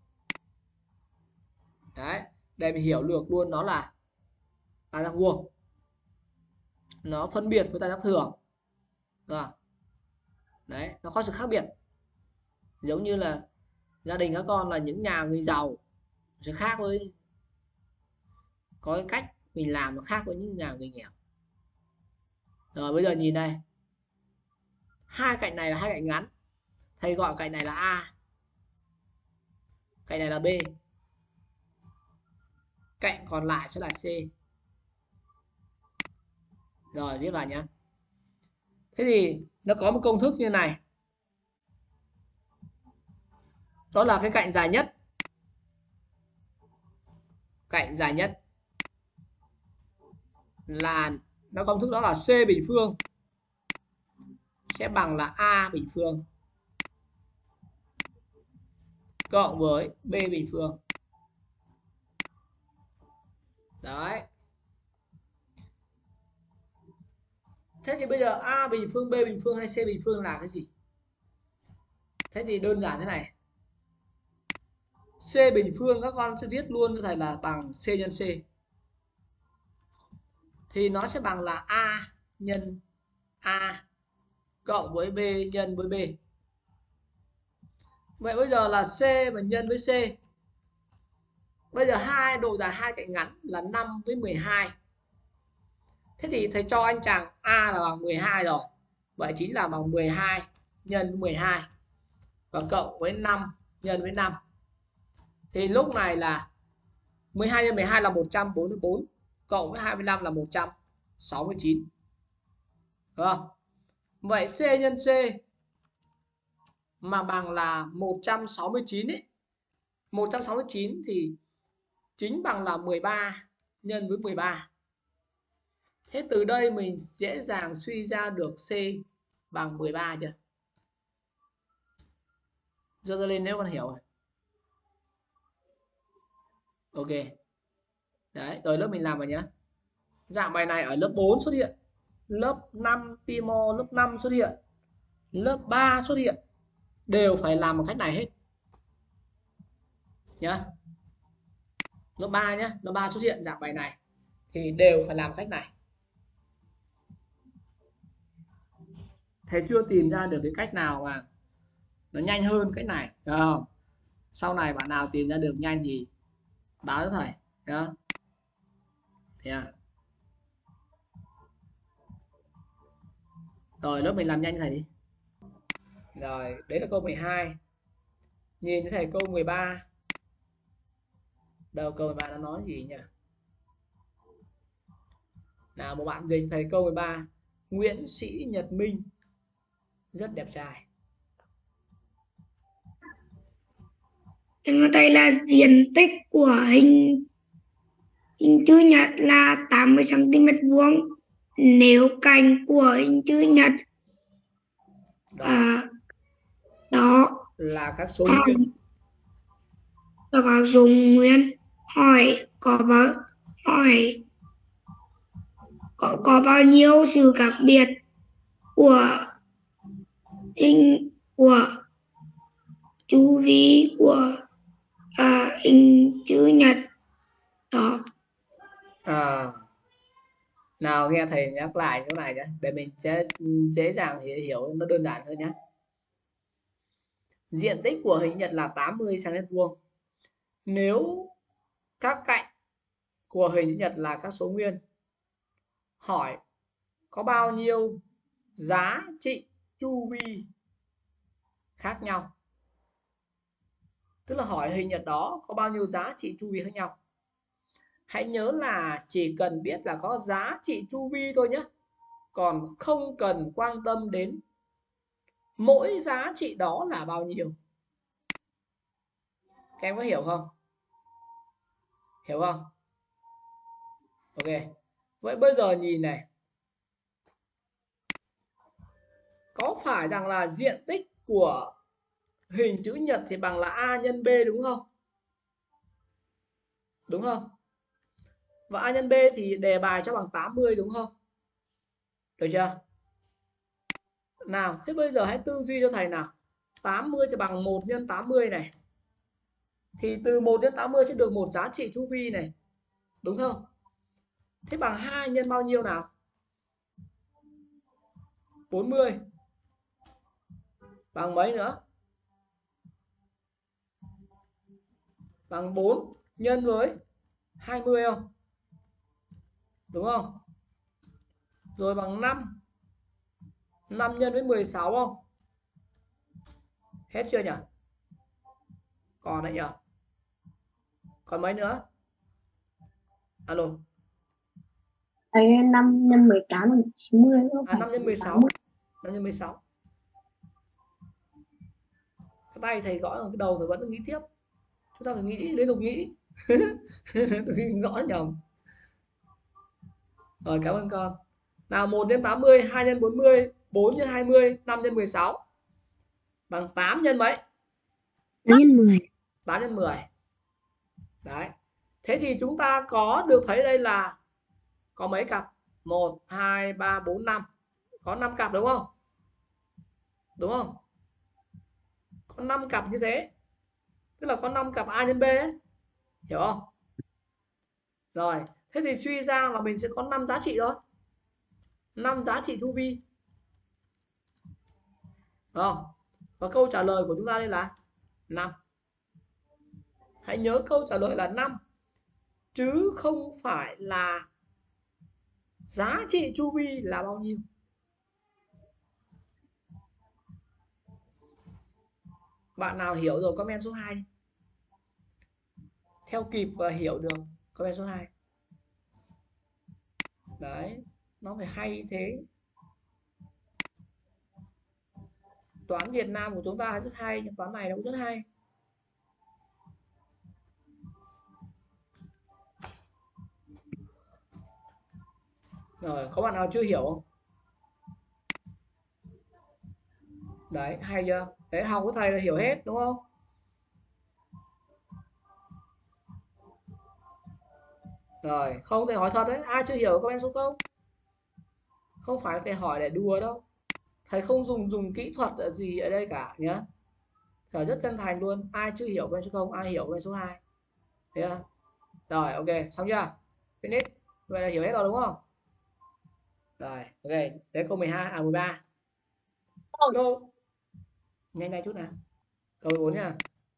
Đấy, để mình hiểu được luôn nó là tam giác vuông. Nó phân biệt với tam giác thường. Rồi. Đấy, nó có sự khác biệt. Giống như là gia đình các con là những nhà người giàu sẽ khác với, có cái cách mình làm nó khác với những nhà người nghèo. Rồi bây giờ nhìn đây, hai cạnh này là hai cạnh ngắn, thầy gọi cạnh này là A, cạnh này là B, cạnh còn lại sẽ là C. Rồi viết vào nhé. Thế thì nó có một công thức như này, đó là cái cạnh dài nhất, cạnh dài nhất là nó công thức đó là C bình phương sẽ bằng là A bình phương cộng với B bình phương. Đấy. Thế thì bây giờ A bình phương, B bình phương hay C bình phương là cái gì? Thế thì đơn giản thế này. C bình phương các con sẽ viết luôn cho thầy là bằng C nhân C. Thì nó sẽ bằng là A nhân A cộng với B nhân với B. Vậy bây giờ là C mà nhân với C. Bây giờ độ dài hai cạnh ngắn là 5 với 12. Thế thì thầy cho anh chàng A là bằng 12 rồi. Vậy chính là bằng 12 nhân với 12 và cộng với 5 nhân với 5. Thì lúc này là 12 nhân 12 là 144 cộng với 25 là 169. Đúng không? Vậy C nhân C mà bằng là 169 ấy. 169 thì chính bằng là 13 nhân với 13. Thế từ đây mình dễ dàng suy ra được C bằng 13 chưa? Giơ lên nếu con hiểu rồi. Ok. Đấy, rồi lớp mình làm vào nhé. Dạng bài này ở lớp 4 xuất hiện, lớp 5 Timo lớp 5 xuất hiện, lớp 3 xuất hiện, đều phải làm bằng cách này hết. Nhá. Lớp 3 nhé, lớp 3 xuất hiện dạng bài này thì đều phải làm cách này. Thầy chưa tìm ra được cái cách nào mà nó nhanh hơn cách này, được không? Sau này bạn nào tìm ra được nhanh thì báo cho thầy nhá. Yeah. Rồi lớp mình làm nhanh thầy đi. Rồi, đấy là câu 12. Nhìn thấy thầy câu 13. Đầu câu 13 nó nói gì nhỉ? Nào một bạn dịch thầy câu 13. Nguyễn Sĩ Nhật Minh rất đẹp trai. Em thấy là diện tích của hình chữ nhật là 80 cm vuông. Nếu cạnh của hình chữ nhật Đó đó là các số nguyên. là các số nguyên. Hỏi có bao nhiêu sự khác biệt của hình của chu vi của hình chữ nhật đó. Nào nghe thầy nhắc lại chỗ này nhé, để mình sẽ dễ dàng hiểu nó đơn giản hơn nhé. Diện tích của hình nhật là 80 cm vuông. Nếu các cạnh của hình nhật là các số nguyên, hỏi có bao nhiêu giá trị chu vi khác nhau. Tức là hỏi hình nhật đó có bao nhiêu giá trị chu vi khác nhau. Hãy nhớ là chỉ cần biết là có giá trị chu vi thôi nhé, còn không cần quan tâm đến mỗi giá trị đó là bao nhiêu. Các em có hiểu không? Hiểu không? Ok. Vậy bây giờ nhìn này, có phải rằng là diện tích của hình chữ nhật thì bằng là A nhân B đúng không? Đúng không? Và A nhân B thì đề bài cho bằng 80 đúng không? Được chưa? Nào, thế bây giờ hãy tư duy cho thầy nào. 80 thì bằng 1 nhân 80 này. Thì từ 1 đến 80 sẽ được một giá trị chu vi này. Đúng không? Thế bằng 2 nhân bao nhiêu nào? 40. Bằng mấy nữa? Bằng 4 nhân với 20 không? Đúng không? Rồi bằng 5. 5 nhân với 16 không? Hết chưa nhỉ? Còn đấy nhỉ? Còn mấy nữa? Alo. Thầy 5 nhân 18 là 90 không phải 5 nhân 16. 80. 5 nhân 16. Cái tay thầy gõ vào cái đầu rồi vẫn nghĩ tiếp. Chúng ta phải nghĩ, liên tục nghĩ. Gõ nhầm. Rồi, cảm ơn con. Nào, 1 nhân 80, 2 nhân 40, 4 nhân 20, 5 nhân 16. Bằng 8 nhân mấy? 8 nhân 10. 8 nhân 10. Đấy. Thế thì chúng ta có được thấy đây là có mấy cặp? 1, 2, 3, 4, 5. Có 5 cặp đúng không? Đúng không? Có 5 cặp như thế. Tức là có 5 cặp A nhân B ấy. Hiểu không? Rồi, thế thì suy ra là mình sẽ có 5 giá trị thôi. 5 giá trị chu vi. Đúng không? Và câu trả lời của chúng ta đây là 5. Hãy nhớ câu trả lời là 5 chứ không phải là giá trị chu vi là bao nhiêu. Bạn nào hiểu rồi comment số 2 đi. Theo kịp và hiểu được comment số 2. Đấy, nó phải hay thế. Toán Việt Nam của chúng ta rất hay, nhưng toán này nó cũng rất hay. Rồi, có bạn nào chưa hiểu không? Đấy, hay chưa? Đấy, học của thầy là hiểu hết đúng không? Rồi, không thầy hỏi thật đấy, ai chưa hiểu comment số 0. Không phải thầy hỏi để đùa đâu. Thầy không dùng kỹ thuật gì ở đây cả nhá. Thầy rất chân thành luôn, ai chưa hiểu comment số 0, ai hiểu comment số 2. Thấy chưa? Rồi, ok, xong chưa? Finish. Vậy là hiểu hết rồi đúng không? Rồi, ok, đến câu 12 à 13. Câu nhanh nhanh chút nào. Câu 14 nha.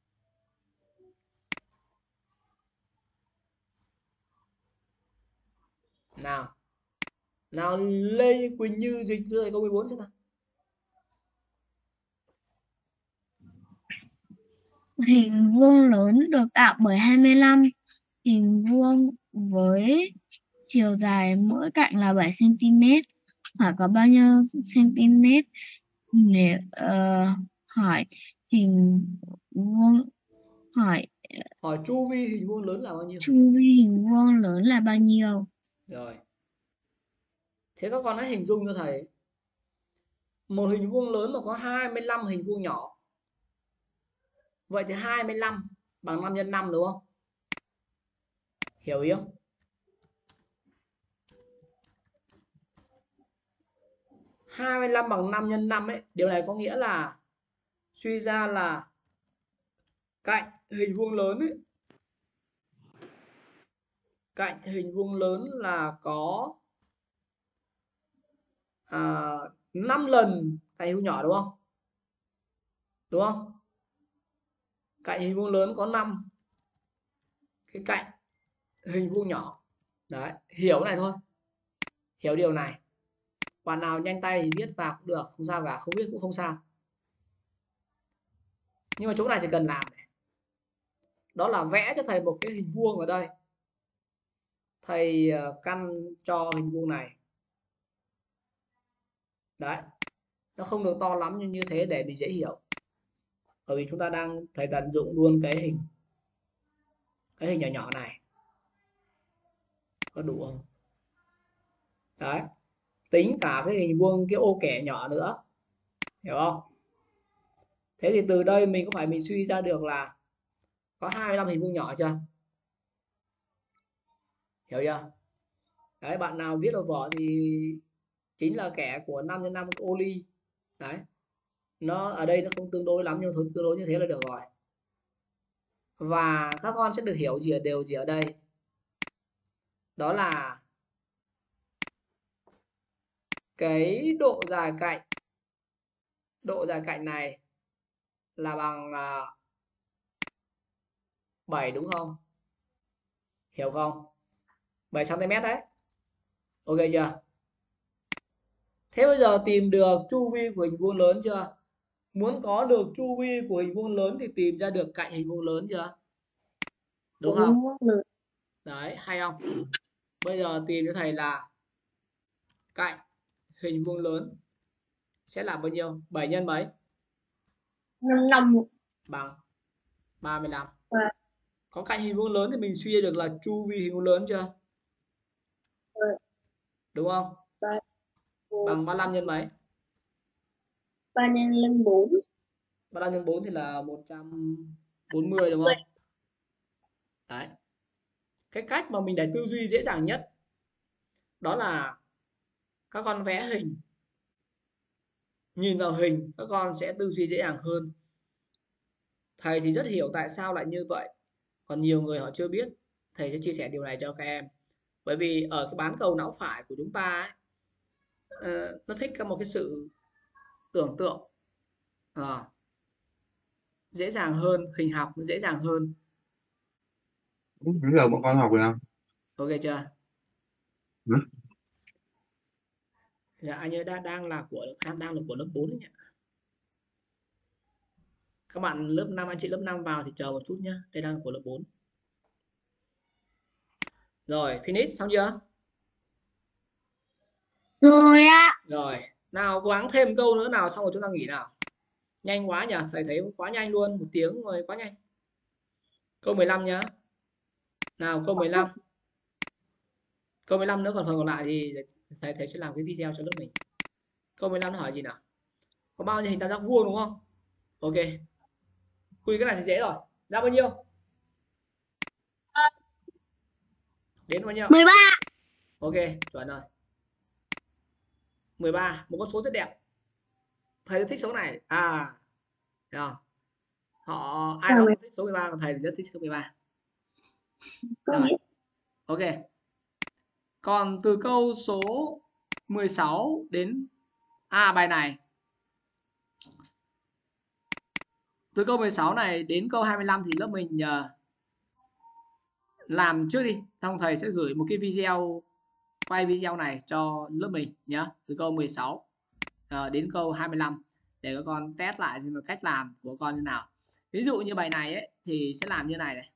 Nào. Nào Lê Quỳnh Như dịch lại câu 14 xem nào. Hình vuông lớn được tạo bởi 25 hình vuông với chiều dài mỗi cạnh là 7 cm. Hỏi có bao nhiêu cm? Nếu hỏi hình vuông hỏi mà chu vi hình vuông lớn là bao nhiêu? chu vi hình vuông lớn là bao nhiêu? Rồi. Thế các con hãy hình dung cho thầy. Một hình vuông lớn mà có 25 hình vuông nhỏ. Vậy thì 25 bằng 5 nhân 5 đúng không? Hiểu ý không? Hai 25 bằng 5 nhân 5 ấy, điều này có nghĩa là suy ra là cạnh hình vuông lớn ấy, cạnh hình vuông lớn là có 5 lần cạnh hình vuông nhỏ đúng không? Đúng không? Cạnh hình vuông lớn có 5 cái cạnh hình vuông nhỏ. Đấy, hiểu cái này thôi. Hiểu điều này. Bạn nào nhanh tay thì viết vào cũng được, không sao cả, không viết cũng không sao. Nhưng mà chỗ này thì cần làm này. Đó là vẽ cho thầy một cái hình vuông ở đây. Thầy căn cho hình vuông này. Đấy. Nó không được to lắm nhưng như thế để mình dễ hiểu. Bởi vì chúng ta đang thầy tận dụng luôn cái hình nhỏ nhỏ này. Có đủ không? Đấy. Tính cả cái hình vuông cái ô kẻ nhỏ nữa. Hiểu không? Thế thì từ đây mình có phải mình suy ra được là có 25 hình vuông nhỏ chưa? Hiểu chưa? Đấy, bạn nào viết ở vở thì chính là kẻ của 5 x 5 ô ly. Đấy. Nó ở đây nó không tương đối lắm nhưng thôi tương đối như thế là được rồi. Và các con sẽ được hiểu điều gì ở đây? Đó là cái độ dài cạnh này là bằng 7 đúng không? Hiểu không? 7 cm đấy. Ok chưa? Thế bây giờ tìm được chu vi của hình vuông lớn chưa? Muốn có được chu vi của hình vuông lớn thì tìm ra được cạnh hình vuông lớn chưa? Đúng không? Đấy, hay không? Bây giờ tìm cho thầy là cạnh hình vuông lớn sẽ là bao nhiêu? 7 nhân mấy? 55 Bằng 35. và Có cạnh hình vuông lớn thì mình suy ra được là chu vi hình vuông lớn chưa? Đúng không? Bằng 35 nhân mấy? 3 nhân lên 4. 35 nhân 4 thì là 140 đúng không? Đấy. Cái cách mà mình để tư duy dễ dàng nhất đó là các con vẽ hình. Nhìn vào hình các con sẽ tư duy dễ dàng hơn. Thầy thì rất hiểu tại sao lại như vậy. Còn nhiều người họ chưa biết. Thầy sẽ chia sẻ điều này cho các em. Bởi vì ở cái bán cầu não phải của chúng ta ấy, nó thích một cái sự tưởng tượng dễ dàng hơn, hình học nó dễ dàng hơn. Bây giờ bọn con học rồi không? Ok chưa? Ừ. Dạ, anh ơi đang là của lớp 4 đấy nhỉ? Các bạn lớp 5, anh chị lớp 5 vào thì chờ một chút nhé. Đây đang là của lớp 4. Rồi, finish xong chưa? Rồi ạ. Rồi, nào cố gắng thêm câu nữa nào xong rồi chúng ta nghỉ nào. Nhanh quá nhỉ, thầy thấy quá nhanh luôn, 1 tiếng rồi quá nhanh. Câu 15 nhá. Nào câu 15. Câu 15 nữa còn phần còn lại thì thầy sẽ làm cái video cho lớp mình. Câu 15 nó hỏi gì nào? Có bao nhiêu hình tam giác vuông đúng không? Ok. Quy cái này thì dễ rồi. Ra bao nhiêu? Đến bao nhiêu? 13. Ok, chuẩn rồi. 13, một con số rất đẹp. Thầy rất thích số này. Thấy không? Ai đó thích số 13 còn thầy thì rất thích số 13. Rồi. Ok. Còn từ câu số 16 đến bài này. Từ câu 16 này đến câu 25 thì lớp mình làm trước đi, xong thầy sẽ gửi một cái video, quay video này cho lớp mình nhé. Từ câu 16 đến câu 25 để các con test lại cách làm của con như nào. Ví dụ như bài này ấy, thì sẽ làm như này này.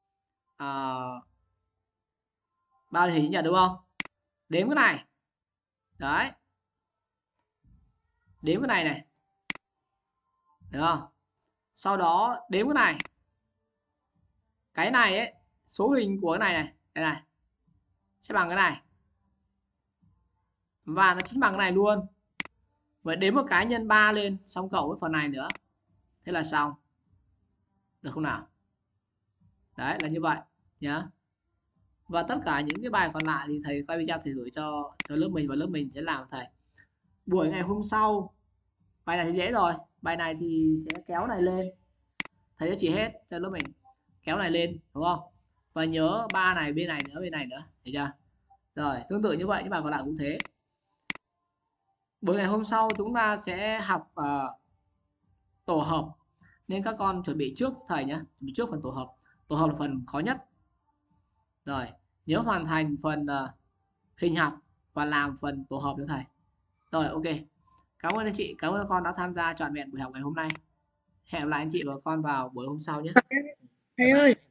Bao nhiêu hình nhỉ, đúng không? Đếm cái này. Đấy. Đếm cái này này. Được không? Sau đó đếm cái này. cái này ấy, số hình của cái này sẽ bằng cái này và nó chính bằng cái này luôn. Vậy đến một cái nhân 3 lên xong cộng với phần này nữa, thế là xong, được không nào? Đấy là như vậy nhá. Và tất cả những cái bài còn lại thì thầy quay video thầy gửi cho lớp mình và lớp mình sẽ làm thầy. Buổi ngày hôm sau bài này thì dễ rồi, bài này thì sẽ kéo này lên, thầy sẽ chỉ hết cho lớp mình kéo này lên, đúng không? Và nhớ ba này bên này nữa, thấy chưa? Rồi tương tự như vậy những bài còn lại cũng thế. Buổi ngày hôm sau chúng ta sẽ học tổ hợp, nên các con chuẩn bị trước thầy nhé, chuẩn bị trước phần tổ hợp. Tổ hợp là phần khó nhất. Rồi nhớ hoàn thành phần hình học và làm phần tổ hợp cho thầy. Rồi ok, cảm ơn anh chị, cảm ơn các con đã tham gia trọn vẹn buổi học ngày hôm nay. Hẹn gặp lại anh chị và các con vào buổi hôm sau nhé. Thầy ơi,